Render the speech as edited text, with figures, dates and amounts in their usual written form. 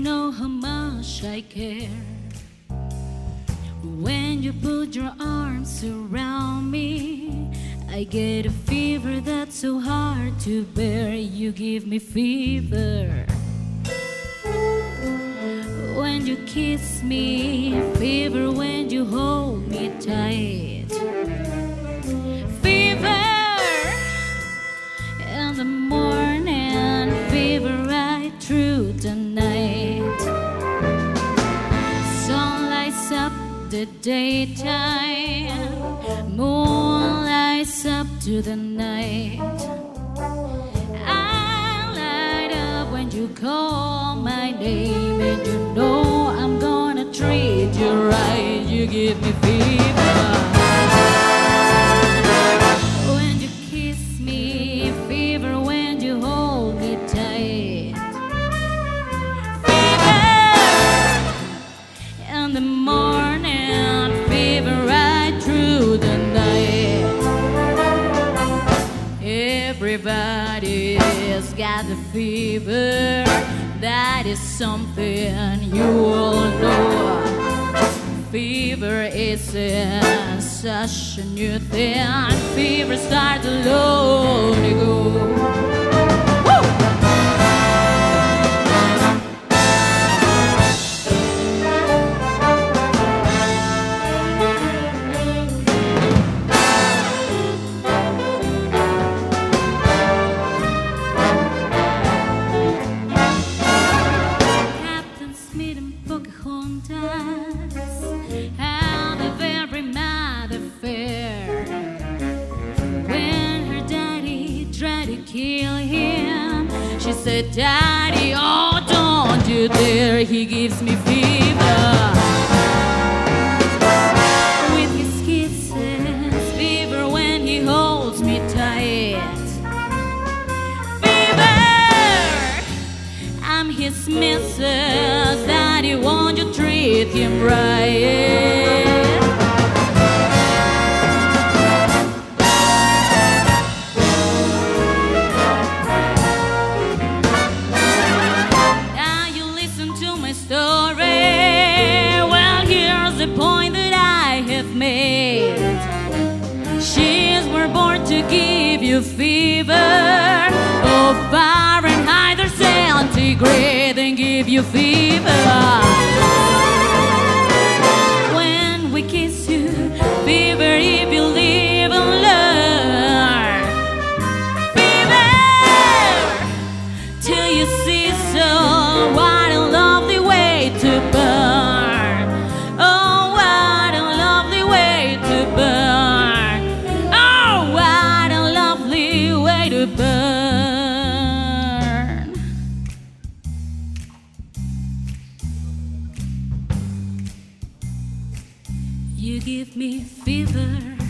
know how much I care when you put your arms around me. I get a fever that's so hard to bear. You give me fever when you kiss me, fever when you hold me tight, fever in the morning, fever right through the night. Sun lights up the daytime, moon lights up to the night. I light up when you call my name, and you know I'm gonna treat you right. You give me fever when you kiss me, fever when you hold me tight, fever in the morning, fever right through the night. Everybody's got the fever, that is something you all know. Fever isn't such a new thing. Fever starts alone to go. Had a very mad affair when her daddy tried to kill him. She said, "Daddy, oh, don't you dare." He gives me fever with his kisses, fever when he holds me tight, fever, I'm his missus. Daddy, won't you treat him right? Now you listen to my story. Well, here's the point that I have made. She's were born to give you fever. Oh, Fahrenheit or centigrade, and give you fever. When we kiss you, fever if you live and learn, fever till you see so. What a lovely way to burn. Oh, what a lovely way to burn. Oh, what a lovely way to burn. You give me fever